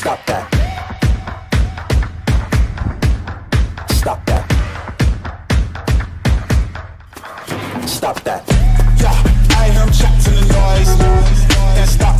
Stop that. Stop that. Stop that. Yeah, I hear him chat to the noise. Can't stop